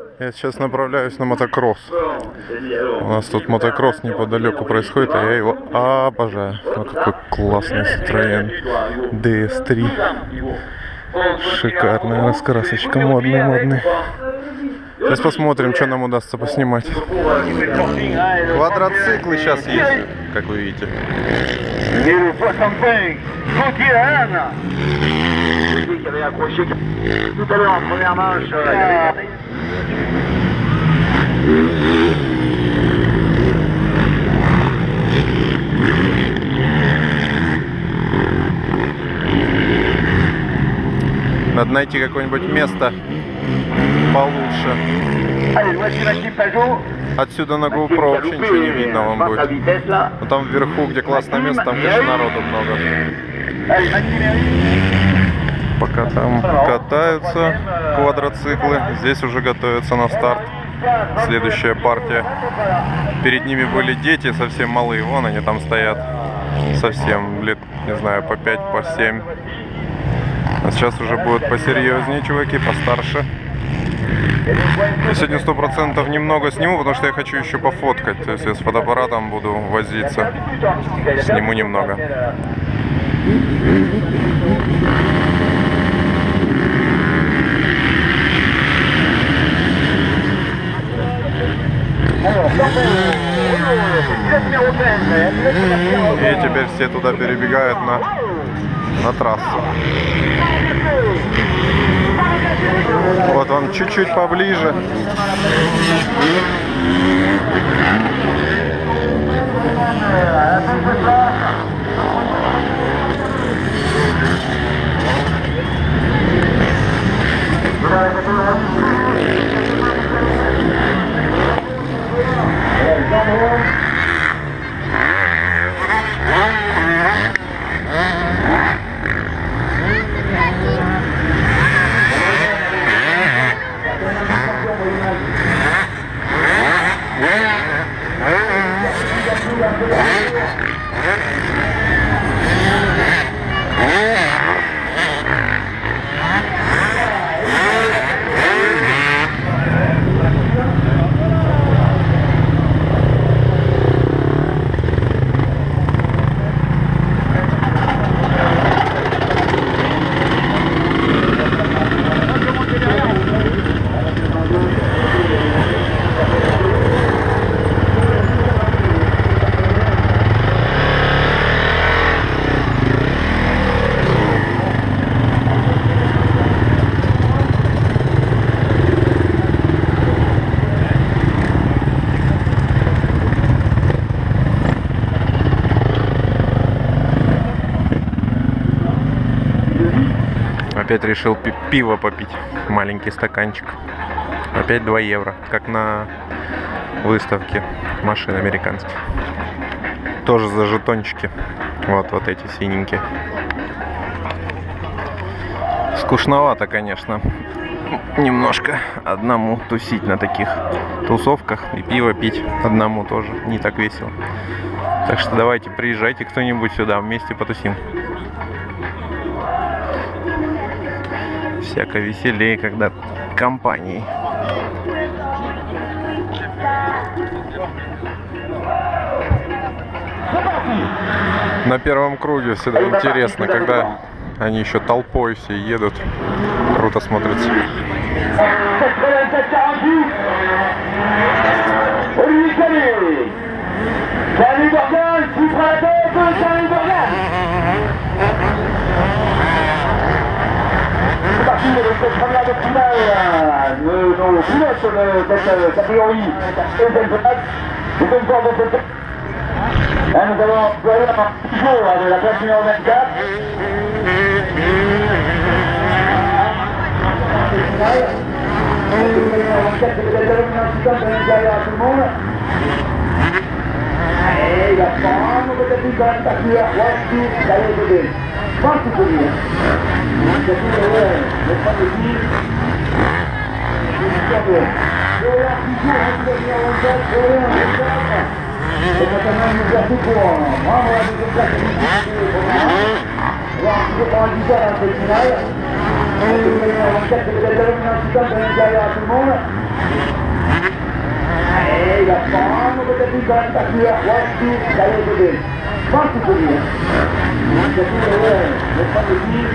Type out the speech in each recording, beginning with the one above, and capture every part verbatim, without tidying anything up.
Я сейчас направляюсь на мотокросс. У нас тут мотокросс неподалеку происходит, а я его обожаю. Ну какой классный Citroёn ди эс три. Шикарная раскрасочка, модный, модный. Сейчас посмотрим, что нам удастся поснимать. Квадроциклы сейчас есть, как вы видите. Надо найти какое-нибудь место получше. Отсюда на GoPro вообще ничего не видно вам будет. Но там вверху, где классное место, там, конечно, народу много. Пока там катаются квадроциклы, здесь уже готовятся на старт. Следующая партия. Перед ними были дети совсем малые, вон они там стоят. Совсем лет, не знаю, по пять, по семь. А сейчас уже будут посерьезнее чуваки, постарше. Я сегодня сто процентов немного сниму, потому что я хочу еще пофоткать. То есть я с фотоаппаратом буду возиться. Сниму немного. И теперь все туда перебегают на, на трассу. Вот он чуть-чуть поближе. Опять решил пи пиво попить, маленький стаканчик. Опять два евро, как на выставке машин американских. Тоже за жетончики. Вот, вот эти синенькие. Скучновато, конечно, немножко одному тусить на таких тусовках и пиво пить одному тоже не так весело. Так что давайте, приезжайте кто-нибудь сюда, вместе потусим. Всяко веселее, когда компанией. На первом круге всегда интересно, когда они еще толпой все едут. Круто смотрится. Cette première de finale, nos pilotes de cette catégorie nous allons employer un toujours de la place numéro vingt-quatre. Allez, il va prendre peut-être une grande partie à Roissy, d'aller de deux. Je pense qu'il faut dire. Allez, la femme, peut-être une grande voiture, voiture, d'aller de bien. Pas tout de bien. C'est tout le monde. Le pas de dire.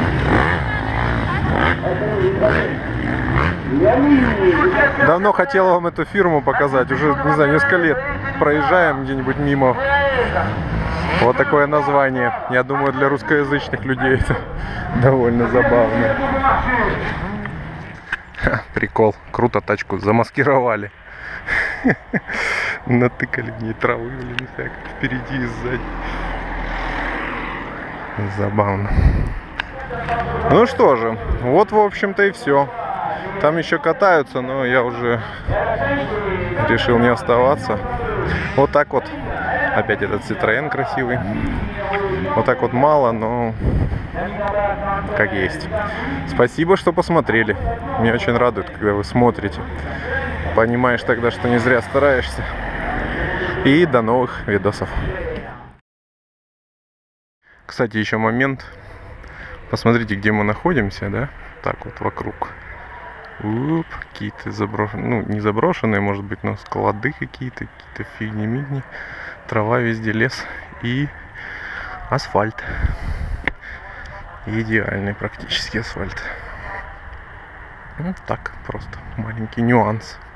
Давно хотел вам эту фирму показать, уже, не знаю, несколько лет проезжаем где-нибудь мимо. Вот такое название. Я думаю, для русскоязычных людей это довольно забавно. Ха, прикол. Круто тачку замаскировали. Натыкали в ней травы, блин, всяко, впереди и сзади. Забавно. Ну что же, вот в общем-то и все. Там еще катаются, но я уже решил не оставаться. Вот так вот. Опять этот Citroën красивый. Вот так вот мало, но как есть. Спасибо, что посмотрели. Меня очень радует, когда вы смотрите. Понимаешь тогда, что не зря стараешься. И до новых видосов. Кстати, еще момент. Посмотрите, где мы находимся, да? Так вот вокруг. Уп, какие-то заброшенные, ну не заброшенные, может быть, но склады какие-то, какие-то фигни-мигни. Трава везде, лес и асфальт. Идеальный практически асфальт. Ну так, просто маленький нюанс.